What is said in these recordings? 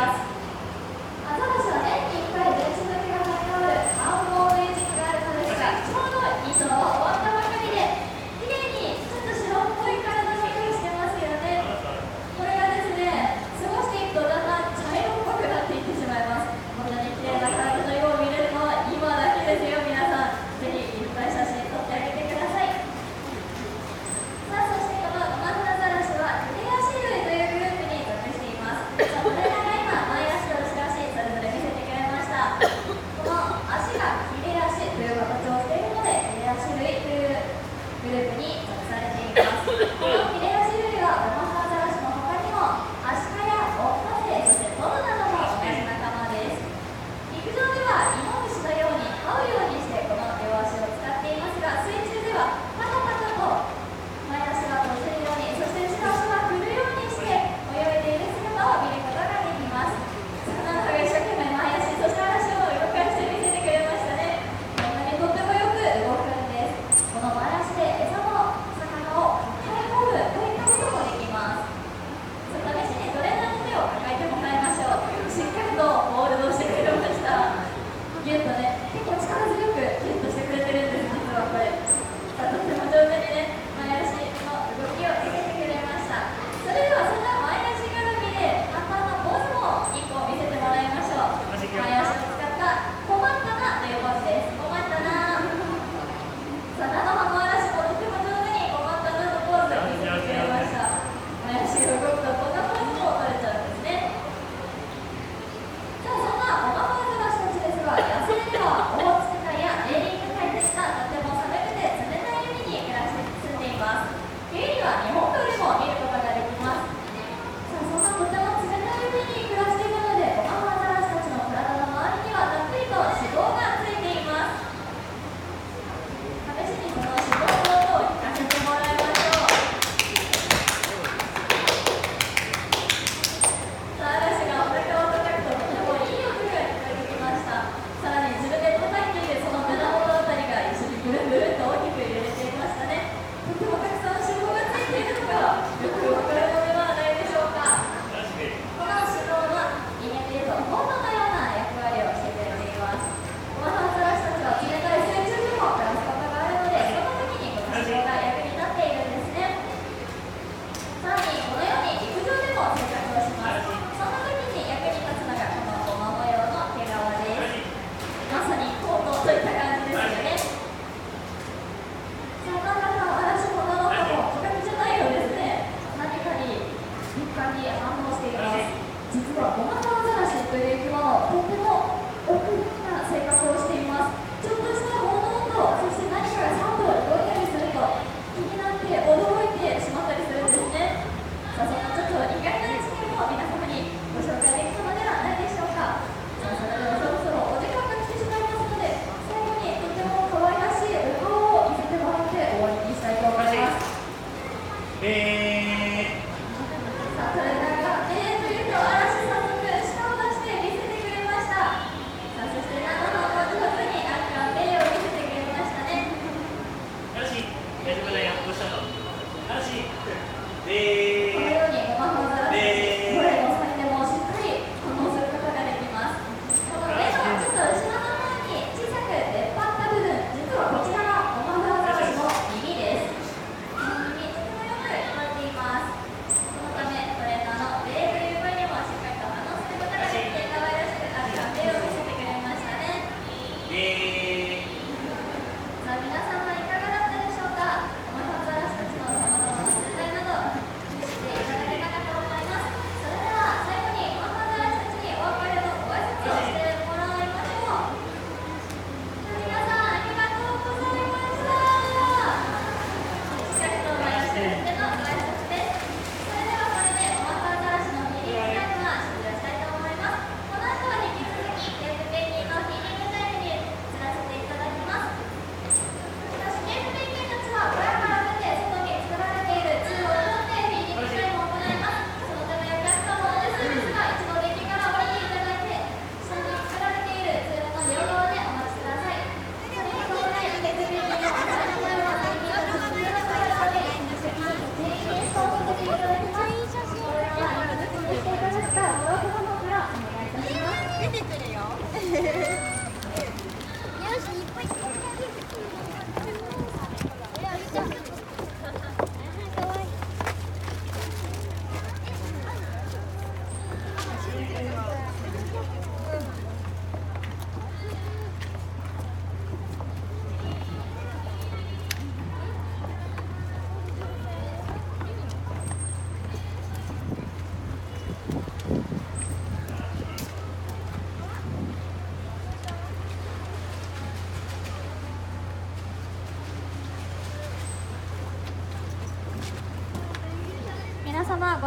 ます。アザラシは年に1回電子抜けが張り替わるアンモール時期があるのですが、ちょうど糸は終わったばかりで、綺麗にちょっと白っぽい体の色してますよね。これがですね、過ごしていくとだんだん茶色っぽくなっていってしまいます。こんなに綺麗な体の色を見れるのは今だけですよ。皆さん、ぜひいっぱい写真撮ってあげてください。さあ、そしてこのゴマフアザラシはテリアシ類というグループに属しています。そのこれらが今毎朝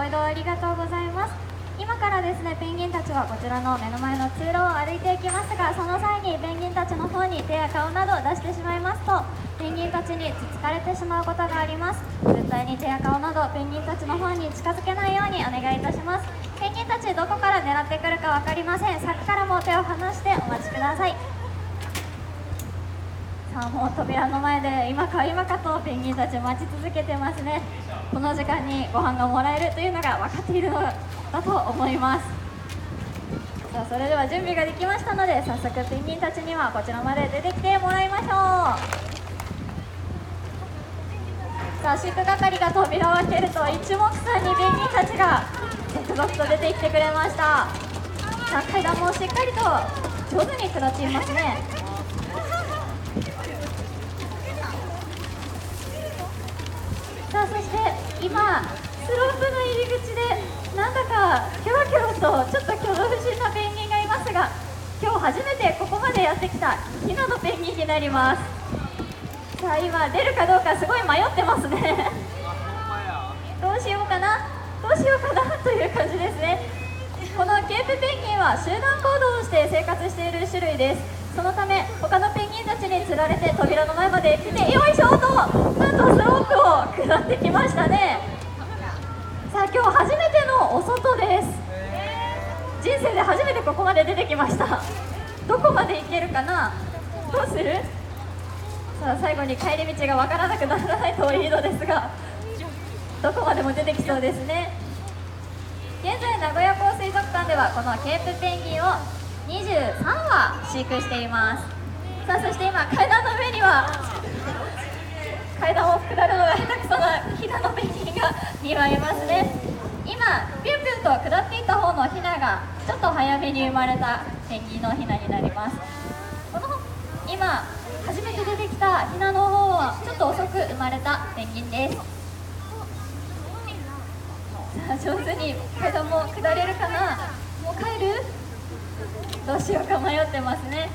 移動ありがとうございます。今からですね、ペンギンたちはこちらの目の前の通路を歩いていきますが、その際にペンギンたちの方に手や顔などを出してしまいますと、ペンギンたちにつつかれてしまうことがあります。絶対に手や顔などペンギンたちの方に近づけないようにお願いいたします。ペンギンたちどこから狙ってくるか分かりません。柵からも手を離してお待ちください。さあ、もう扉の前で今か今かとペンギンたち待ち続けてますね。この時間にご飯がもらえるというのが分かっているのだと思います。さあ、それでは準備ができましたので、早速ペンギンたちにはこちらまで出てきてもらいましょう。さあ、飼育係が扉を開けると一目散にペンギンたちが続々と出てきてくれました。さあ、階段もしっかりと上手に下っていますね。さあ、そして今スロープの入り口でなんだかキョロキョロとちょっと挙動不審なペンギンがいますが、今日初めてここまでやってきたヒナのペンギンになります。さあ、今出るかどうかすごい迷ってますねどうしようかなという感じですね。このケープペンギンは集団行動をして生活している種類です。そのため他のペンギンたちにつられて扉の前まで来て、よいしょとなんとスロープを下ってきましたね。さあ、今日初めてのお外です。人生で初めてここまで出てきました。どこまで行けるかな、どうする。さあ、最後に帰り道がわからなくならないといいのですが、どこまでも出てきそうですね。現在名古屋港水族館ではこのケープペンギンを23羽飼育しています。さあ、そして今階段の上には階段を下るのが下手くそなヒナのペンギンが2羽いますね。今ピュンピュンと下っていった方のヒナがちょっと早めに生まれたペンギンのヒナになります。この今初めて出てきたヒナの方はちょっと遅く生まれたペンギンです。さあ、上手に階段も下れるかな。もう帰る、どうしようか迷ってますね。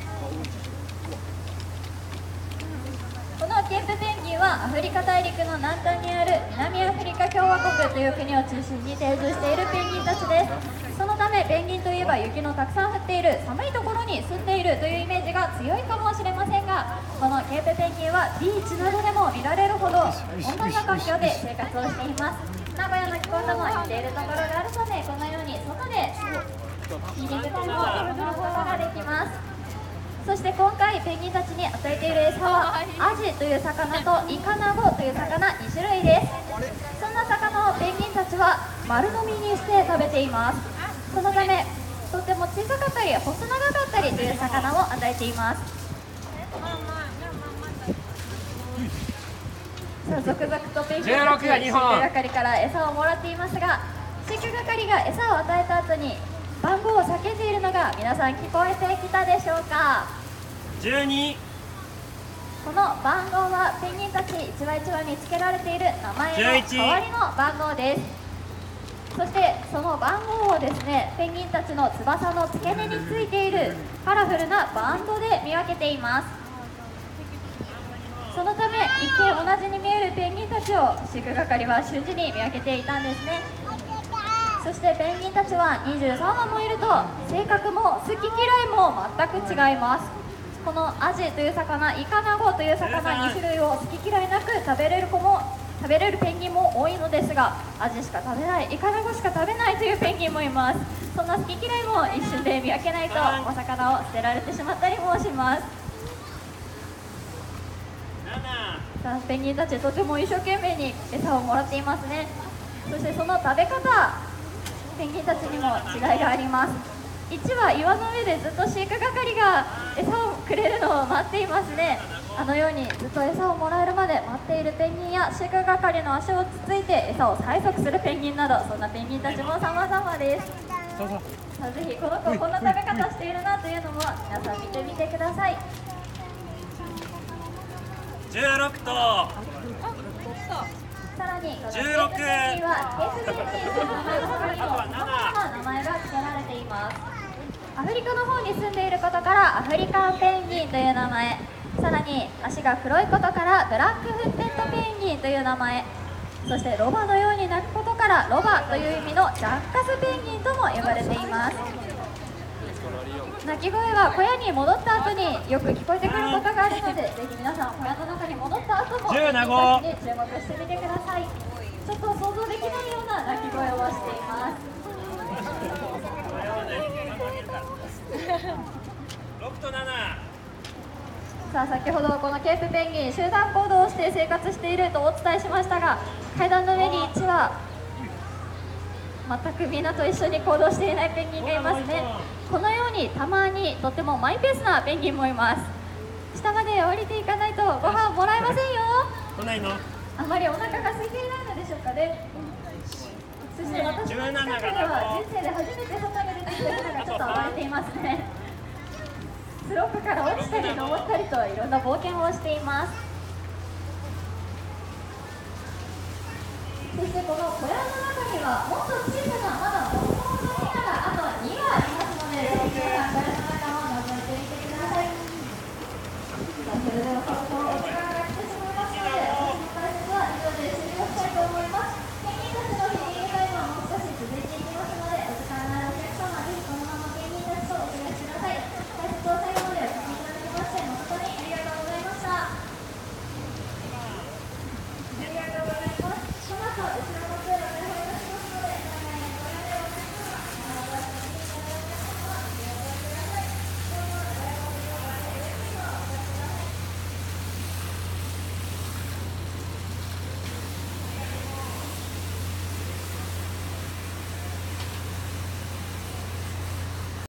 このケープペンギンはアフリカ大陸の南端にある南アフリカ共和国という国を中心に定住しているペンギンたちです。そのためペンギンといえば雪のたくさん降っている寒いところに住んでいるというイメージが強いかもしれませんが、このケープペンギンはビーチなどでも見られるほど温暖な環境で生活をしています。名古屋の気候とも似ているところがあるので、このように外でフィーリングタイムを楽しむことができます。そして今回ペンギンたちに与えている餌はアジという魚とイカナゴという魚2種類です。そんな魚をペンギンたちは丸飲みにして食べています。そのためとても小さかったり細長かったりという魚を与えています。さあ、続々とペンギンたち飼育係から餌をもらっていますが、飼育係が餌を与えた後に番号を叫んでいるのが皆さん聞こえてきたでしょうか。 12。 この番号はペンギンたち一羽一羽につけられている名前の代わりの番号です。そしてその番号をですね、ペンギンたちの翼の付け根についているカラフルなバンドで見分けています。そのため一見同じに見えるペンギンたちを飼育係は瞬時に見分けていたんですね。そしてペンギンたちは23羽もいると性格も好き嫌いも全く違います。このアジという魚、イカナゴという魚2種類を好き嫌いなく食べれるペンギンも多いのですが、アジしか食べない、イカナゴしか食べないというペンギンもいます。そんな好き嫌いも一瞬で見分けないとお魚を捨てられてしまったりもします。さあ、ペンギンたちとても一生懸命に餌をもらっていますね。そしてその食べ方、ペンギンたちにも違いがあります。1羽岩の上でずっと飼育係が餌をくれるのを待っていますね。あのようにずっと餌をもらえるまで待っているペンギンや飼育係の足をつついて餌を催促するペンギンなど、そんなペンギンたちも様々です。さあ、ぜひこの子こんな食べ方しているなというのも皆さん見てみてください。 16とさらにこのケープペンギンはケープペンギンという名前の他にも様々な名前が付けられています。アフリカの方に住んでいることからアフリカンペンギンという名前、さらに足が黒いことからブラックフッテッドペンギンという名前、 そしてロバのように鳴くことからロバという意味のジャッカスペンギンとも呼ばれています。鳴き声は小屋に戻った後によく聞こえてくることがあるので、ぜひ皆さん小屋の中に戻った後もペンギンたちに注目してみてください。ちょっと想像できないような鳴き声をしています。 6と7。 さあ先ほどこのケープペンギン集団行動をして生活しているとお伝えしましたが、階段の上に1羽全くみんなと一緒に行動していないペンギンがいますね。このようにたまにとってもマイペースなペンギンもいます。下まで降りていかないとご飯もらえませんよ。 来ないの？ あまりお腹が空いていないのでしょうかね。そして私の近くでは人生で初めて外に出てきた人がちょっと暴れていますね。スロープから落ちたり登ったりといろんな冒険をしています。そしてこの小屋の中にはもっと小さなまだもっと